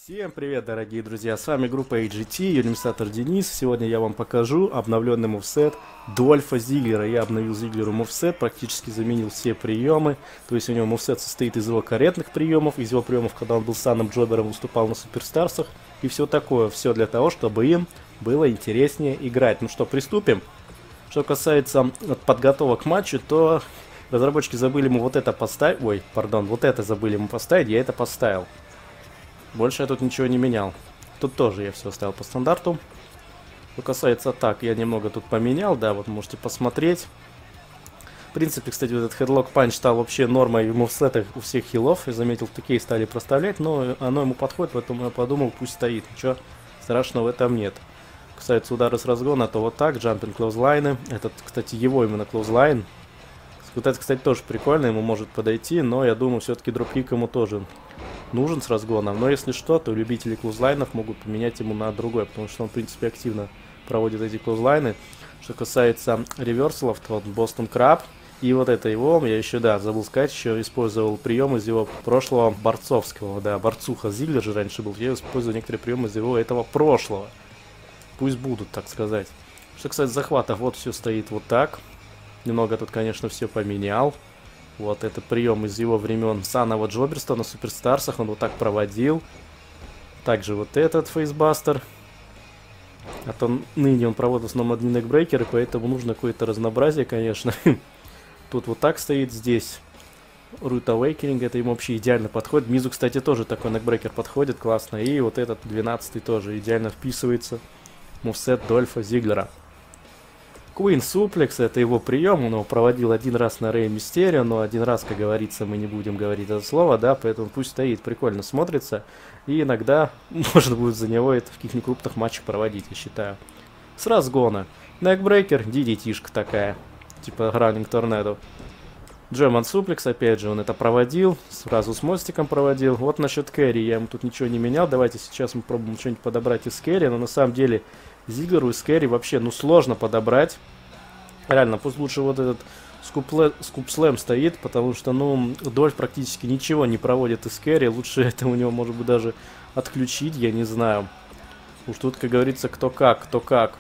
Всем привет, дорогие друзья, с вами группа AGT, Юнимстатор Денис. Сегодня я вам покажу обновленный мувсет Дольфа Зиглера. Я обновил Зиглеру мувсет, практически заменил все приемы. То есть у него мувсет состоит из его каретных приемов, из его приемов, когда он был санным джобером, выступал на суперстарсах и все такое. Все для того, чтобы им было интереснее играть. Ну что, приступим? Что касается подготовок к матчу, то разработчики забыли ему вот это поставить. Ой, пардон, вот это забыли ему поставить, я это поставил. Больше я тут ничего не менял. Тут тоже я все оставил по стандарту. Что касается атак, я немного тут поменял, да, вот можете посмотреть. В принципе, кстати, вот этот Headlock Punch стал вообще нормой в мувсетах у всех хилов. Я заметил, такие стали проставлять, но оно ему подходит, поэтому я подумал, пусть стоит. Ничего страшного в этом нет. Касается удара с разгона, то вот так, Jumping Clothesline. Этот, кстати, его именно Clothesline. Вот это, кстати, тоже прикольно, ему может подойти, но я думаю, все-таки дропкик ему тоже нужен с разгоном. Но если что, то любители клоузлайнов могут поменять ему на другой, потому что он, в принципе, активно проводит эти клоузлайны. Что касается реверсалов, то вот Boston Crab. И вот это его, я еще, да, забыл сказать, еще использовал прием из его прошлого борцовского, да, борцуха Зиглер же раньше был. Я использую некоторые приемы из его этого прошлого. Пусть будут, так сказать. Что касается захватов, вот все стоит вот так. Немного тут, конечно, все поменял. Вот это прием из его времен санного джоберства на суперстарсах. Он вот так проводил. Также вот этот фейсбастер. А то ныне он проводит в основном одни некбрейкеры, поэтому нужно какое-то разнообразие, конечно. Тут вот так стоит, здесь Root Awakening, это ему вообще идеально подходит. Мизу, кстати, тоже такой некбрейкер подходит, классно. И вот этот 12-й тоже идеально вписывается. Мувсет Дольфа Зиглера. Queen Suplex, это его прием, он его проводил один раз на Рэй Мистерио, но один раз, как говорится, мы не будем говорить это слово, да, поэтому пусть стоит, прикольно смотрится, и иногда можно будет за него это в каких-нибудь крупных матчах проводить, я считаю. С разгона. Некбрейкер, DDT-шка такая, типа Running Tornado. German Suplex, опять же, он это проводил, сразу с мостиком проводил. Вот насчет кэрри, я ему тут ничего не менял, давайте сейчас мы пробуем что-нибудь подобрать из кэрри, но на самом деле Зиглеру из кэрри вообще, ну, сложно подобрать. Реально, пусть лучше вот этот скупслэм стоит, потому что, ну, Дольф практически ничего не проводит из кэрри. Лучше это у него, может быть, даже отключить, я не знаю. Уж тут, как говорится, кто как, кто как.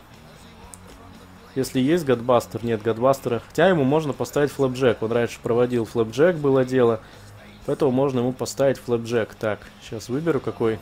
Если есть Годбастер, нет Годбастера. Хотя ему можно поставить флэпджек. Он раньше проводил флэпджек, было дело. Поэтому можно ему поставить флэпджек. Так, сейчас выберу какой.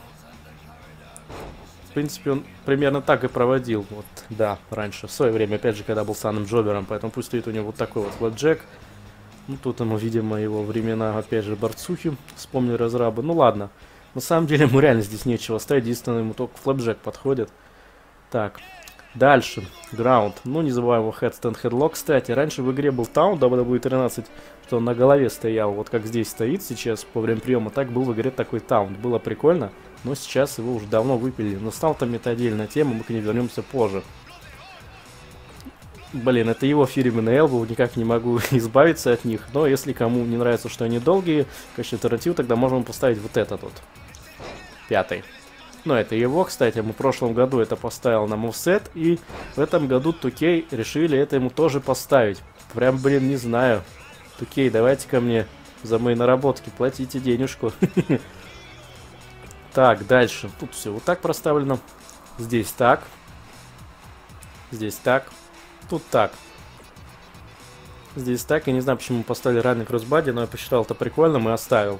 В принципе, он примерно так и проводил. Вот, да, раньше, в свое время, опять же, когда был санным джобером. Поэтому пусть стоит у него вот такой вот флэпджек. Ну, тут ему, видимо, его времена, опять же, борцухи. Вспомнили разрабы. Ну, ладно. На самом деле, ему реально здесь нечего ставить. Единственное, ему только флэпджек подходит. Так. Дальше, граунд. Ну, не забываем его headstand headlock. Кстати, раньше в игре был таунт WWE 13, что он на голове стоял. Вот как здесь стоит сейчас по время приема, так был в игре такой таунт. Было прикольно, но сейчас его уже давно выпилили. Но стал-то это отдельная тема, мы к ней вернемся позже. Блин, это его фирменный элбоу, никак не могу избавиться от них. Но если кому не нравится, что они долгие, в качестве альтернативы, тогда можем поставить вот этот вот. 5-й. Ну, это его, кстати, мы в прошлом году это поставил на мувсет, и в этом году 2K решили это ему тоже поставить. Прям, блин, не знаю. 2K, давайте ко мне за мои наработки, платите денежку. Так, дальше. Тут все вот так проставлено. Здесь так. Здесь так. Тут так. Здесь так. Я не знаю, почему мы поставили ранний кроссбади, но я посчитал это прикольным и оставил.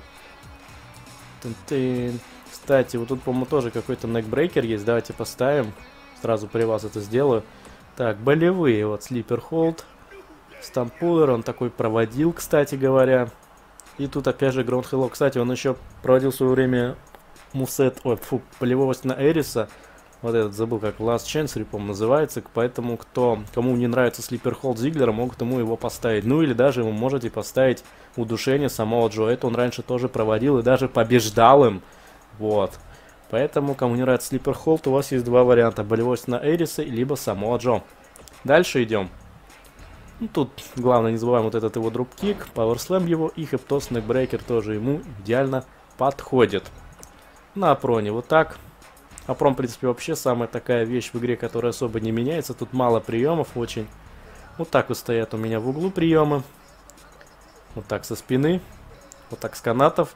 Кстати, вот тут, по-моему, тоже какой-то некбрейкер есть. Давайте поставим. Сразу при вас это сделаю. Так, болевые. Вот, Sleeper Hold. Стампулер, он такой проводил, кстати говоря. И тут опять же Ground Hello. Кстати, он еще проводил в свое время мувсет, болевого на Эриса. Вот этот, забыл, как Last Chancery, по-моему, называется. Поэтому, кому не нравится Sleeper Hold Зиглера, могут ему его поставить. Ну, или даже вы можете поставить удушение самого Джо. Это он раньше тоже проводил и даже побеждал им. Вот. Поэтому, кому не нравится Sleeper Hold, у вас есть два варианта. Болевой на Эриса, либо самого Джо. Дальше идем. Ну, тут, главное, не забываем вот этот его дропкик, пауэрслэм его и хэптос некбрейкер тоже ему идеально подходит. На Апроне вот так. Апрон, в принципе, вообще самая такая вещь в игре, которая особо не меняется. Тут мало приемов очень. Вот так вот стоят у меня в углу приемы. Вот так со спины. Вот так с канатов.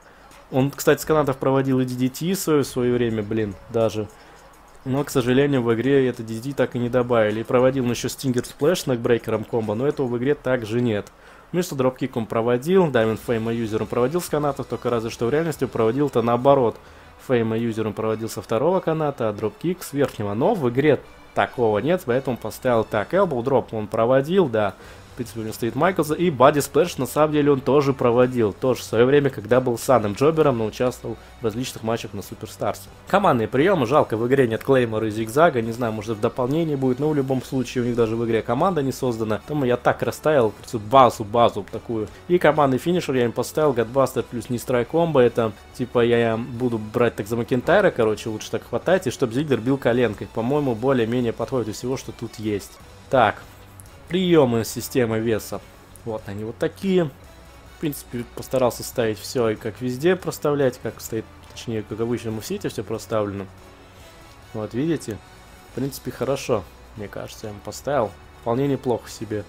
Он, кстати, с канатов проводил и DDT в свое время, блин, даже. Но, к сожалению, в игре это DDT так и не добавили. И проводил он еще Stinger Splash с нокбрейкером комбо, но этого в игре также нет. Вместо дропкик он проводил, Diamond Fame юзером проводил с канатов, только разве что в реальности проводил-то наоборот. Фейма юзером проводил со второго каната, а дропкик с верхнего. Но в игре такого нет, поэтому поставил так. Elbow Drop он проводил, да. В принципе, у него стоит Майклза. И Body Splash, на самом деле, он тоже проводил. Тоже в свое время, когда был Саном Джобером, но участвовал в различных матчах на Суперстарсе. Командные приемы. Жалко, в игре нет Клеймора и Зигзага. Не знаю, может в дополнении будет. Но в любом случае, у них даже в игре команда не создана. Поэтому я так расставил базу такую. И командный финишер я им поставил. Godbuster плюс Нистрай комбо. Это, типа, я буду брать так за Макентайра, короче, лучше так хватать. И чтобы Зиглер бил коленкой. По-моему, более-менее подходит из всего, что тут есть. Так. Приемы системы веса. Вот они вот такие. В принципе, постарался ставить все и как везде проставлять, как стоит, точнее, как обычно в сети все проставлено. Вот, видите? В принципе, хорошо. Мне кажется, я ему поставил. Вполне неплохо себе.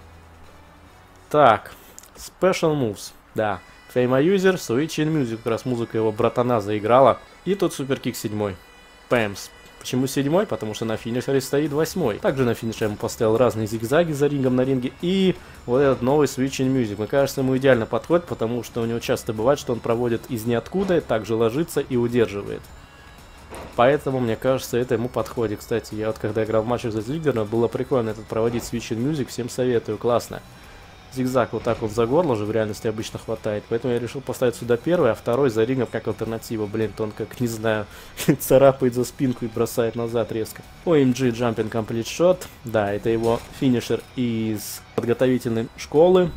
Так. Special Moves. Да. Fame User, Switch in Music. Как раз музыка его братана заиграла. И тут суперкик 7. Пэмс. Почему 7? Потому что на финишере стоит 8. Также на финише я ему поставил разные зигзаги за рингом на ринге. И вот этот новый Switch in Music. Мне кажется, ему идеально подходит, потому что у него часто бывает, что он проводит из ниоткуда, также ложится и удерживает. Поэтому, мне кажется, это ему подходит. Кстати, я вот когда играл в матчах за Зиглера, было прикольно этот проводить Switch in Music. Всем советую, классно. Зигзаг вот так вот за горло же в реальности обычно хватает. Поэтому я решил поставить сюда первый, а второй за рингом как альтернатива. Блин, то он как, не знаю, царапает за спинку и бросает назад резко. OMG Jumping Complete Shot. Да, это его финишер из подготовительной школы.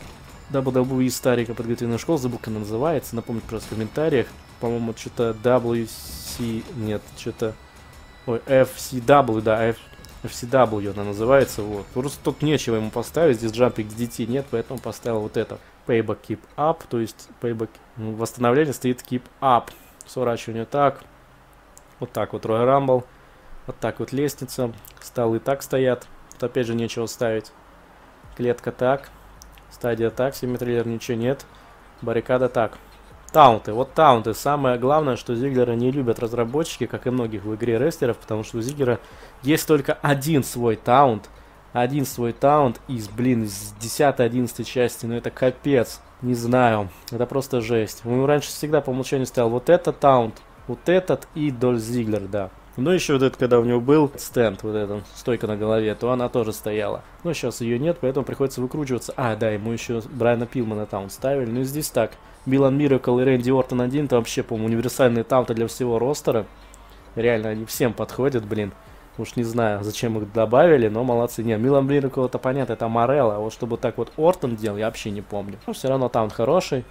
WWE старенькая подготовительная школа. Забыл, как она называется. Напомните просто в комментариях. По-моему, что-то WC... Нет, что-то... Ой, FCW, да, FCW она называется, вот. Просто тут нечего ему поставить, здесь Jumping DDT нет, поэтому поставил вот это. Payback Keep Up, то есть Payback... восстановление стоит Keep Up. Сворачивание так. Вот так вот Royal Rumble. Вот так вот лестница. Столы так стоят. Тут опять же нечего ставить. Клетка так. Стадия так. Симметриллер ничего нет. Баррикада так. Таунты. Вот таунты. Самое главное, что Зиглера не любят разработчики, как и многих в игре рестлеров, потому что у Зиглера есть только один свой таунт. Один свой таунт из, блин, из 10-11 части. Ну это капец. Не знаю. Это просто жесть. Он раньше всегда по умолчанию стоял вот этот таунт, вот этот и Дольф Зиглер, да. Ну еще вот это, когда у него был стенд, вот эта стойка на голове, то она тоже стояла. Но сейчас ее нет, поэтому приходится выкручиваться. А, да, ему еще Брайана Пилмана таунт ставили. Ну и здесь так. Билан Миракл и Рэнди Ортон один, это вообще, по-моему, универсальные таунты для всего ростера. Реально, они всем подходят, блин. Уж не знаю, зачем их добавили, но молодцы. Не, Милан Миракл, это понятно, это Морелло. А вот чтобы так вот Ортон делал, я вообще не помню. Но все равно таунт хороший.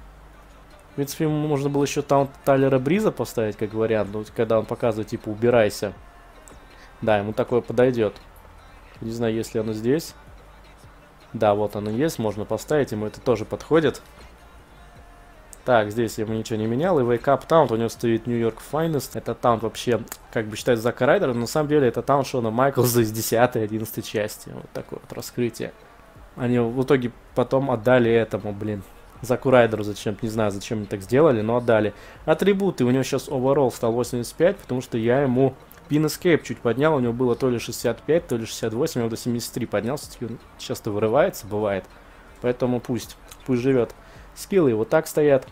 В принципе, ему можно было еще таунт Тайлера Бриза поставить, как вариант. Ну, когда он показывает, типа, убирайся. Да, ему такое подойдет. Не знаю, есть ли оно здесь. Да, вот оно есть, можно поставить, ему это тоже подходит. Так, здесь я ему ничего не менял. И Wake Up Таунт, у него стоит New York Finest. Это таунт вообще, как бы считается, Зака Райдера, но на самом деле это таунт Шона Майклза из 10-11 части. Вот такое вот раскрытие. Они в итоге потом отдали этому, блин, Заку Райдеру зачем, не знаю, зачем они так сделали, но отдали. Атрибуты, у него сейчас overall стал 85, потому что я ему Pin Escape чуть поднял, у него было то ли 65, то ли 68, я его до 73 поднялся, часто вырывается, бывает. Поэтому пусть живет. Скиллы вот так стоят.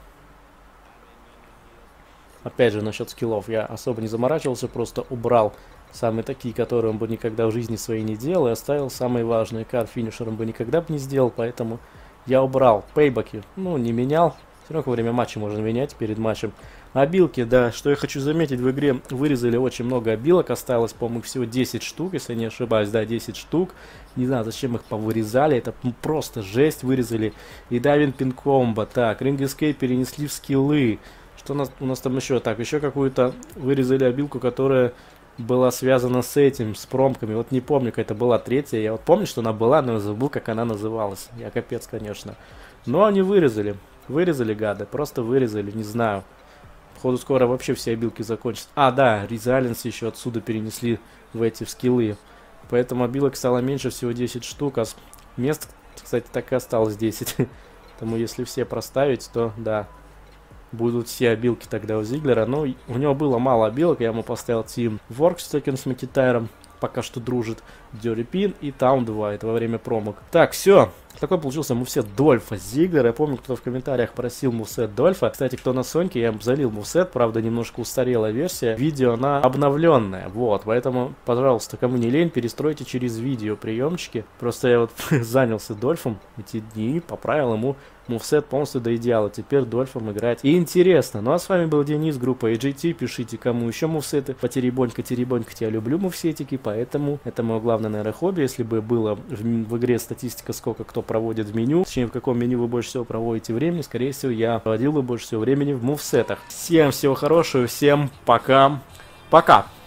Опять же, насчет скиллов я особо не заморачивался, просто убрал самые такие, которые он бы никогда в жизни своей не делал, и оставил самые важные. Карт финишером бы никогда бы не сделал, поэтому я убрал пейбаки, ну, не менял. Все равно во время матча можно менять перед матчем. Обилки, да, что я хочу заметить, в игре вырезали очень много обилок, осталось, по-моему, всего 10 штук, если не ошибаюсь, да, 10 штук. Не знаю, зачем их повырезали, это просто жесть, вырезали. И Diving Pin Combo, так, Ring Escape перенесли в скиллы. Что у нас там еще? Так, еще какую-то вырезали обилку, которая была связана с этим, с промками. Вот не помню, какая это была третья. Я вот помню, что она была, но забыл, как она называлась. Я капец, конечно. Но они вырезали. Вырезали, гады. Просто вырезали, не знаю. Походу, скоро вообще все обилки закончатся. А, да, Resilience еще отсюда перенесли в эти в скиллы. Поэтому обилок стало меньше, всего 10 штук. А мест, кстати, так и осталось 10. Поэтому если все проставить, то да. будут все обилки тогда у Зиглера. Но у него было мало обилок, я ему поставил Team Works токен с Макитайром, пока что дружит, Дёрипин и Таун 2, это во время промок. Так, все. Такой получился мувсет Дольфа Зиглера. Я помню, кто в комментариях просил мувсет Дольфа. Кстати, кто на Соньке, я залил мувсет, правда, немножко устарела версия. Видео она обновленная, вот, поэтому, пожалуйста, кому не лень, перестройте через видео приемчики. Просто я вот занялся Дольфом эти дни, поправил ему мувсет полностью до идеала. Теперь Дольфом играть и интересно. Ну а с вами был Денис, группа AGT. Пишите, кому еще мувсеты. Потеребонька, теребонька, я люблю мувсетики, поэтому это мое главное, наверное, хобби. Если бы было в игре статистика, сколько кто проводит в меню, точнее, в каком меню вы больше всего проводите времени, скорее всего, я проводил бы больше всего времени в мувсетах. Всем всего хорошего, всем пока. Пока!